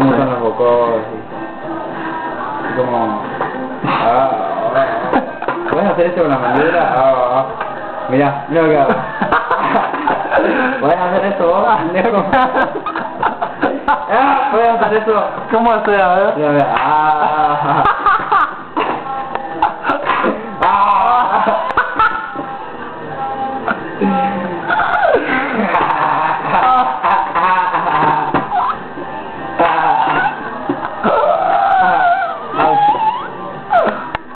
cómo son los bocos. Y como... ¿Puedes hacer esto con la mandíbula? Mirá, mira lo que hago. ¿Puedes hacer eso vos? ¿Puedes hacer eso? ¿Cómo hacer? A ver. Mira, mira.